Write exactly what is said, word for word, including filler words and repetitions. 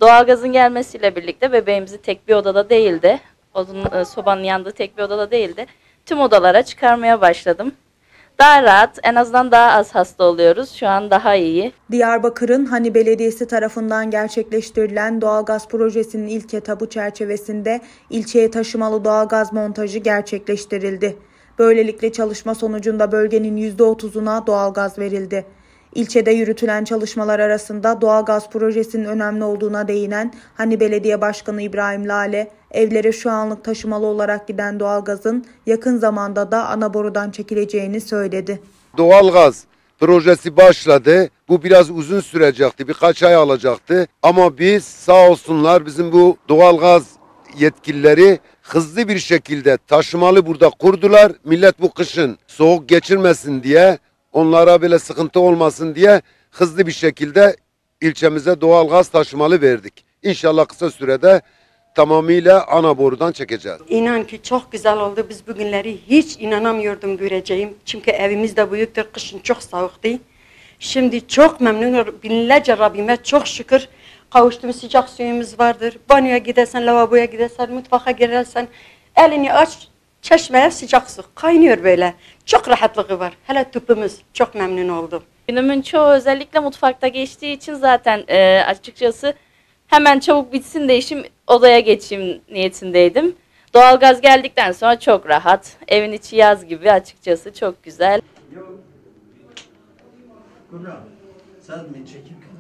Doğalgazın gelmesiyle birlikte bebeğimizi tek bir odada değildi, odun, sobanın yandığı tek bir odada değildi, tüm odalara çıkarmaya başladım. Daha rahat, en azından daha az hasta oluyoruz. Şu an daha iyi. Diyarbakır'ın Hani Belediyesi tarafından gerçekleştirilen doğalgaz projesinin ilk etabı çerçevesinde ilçeye taşımalı doğalgaz montajı gerçekleştirildi. Böylelikle çalışma sonucunda bölgenin yüzde otuzuna doğalgaz verildi. İlçede yürütülen çalışmalar arasında doğalgaz projesinin önemli olduğuna değinen Hani Belediye Başkanı İbrahim Lale, evlere şu anlık taşımalı olarak giden doğalgazın yakın zamanda da ana borudan çekileceğini söyledi. Doğalgaz projesi başladı. Bu biraz uzun sürecekti, birkaç ay alacaktı. Ama biz sağ olsunlar bizim bu doğalgaz yetkilileri hızlı bir şekilde taşımalı burada kurdular. Millet bu kışın soğuk geçirmesin diye, onlara böyle sıkıntı olmasın diye hızlı bir şekilde ilçemize doğalgaz taşımalı verdik. İnşallah kısa sürede tamamıyla ana borudan çekeceğiz. İnan ki çok güzel oldu. Biz bugünleri hiç inanamıyordum göreceğim. Çünkü evimiz de büyüktür. Kışın çok soğuktu. Şimdi çok memnunum. Binlerce Rabbime çok şükür kavuştum. Sıcak suyumuz vardır. Banyoya gidersen, lavaboya gidersen, mutfağa girersen elini aç, çeşmeye sıcak su kaynıyor böyle. Çok rahatlığı var. Hele tüpümüz. Çok memnun oldum. Günümün çoğu özellikle mutfakta geçtiği için zaten e, açıkçası hemen çabuk bitsin de işim, odaya geçeyim niyetindeydim. Doğalgaz geldikten sonra çok rahat. Evin içi yaz gibi, açıkçası çok güzel. Yo. Kubra, sen mi çekip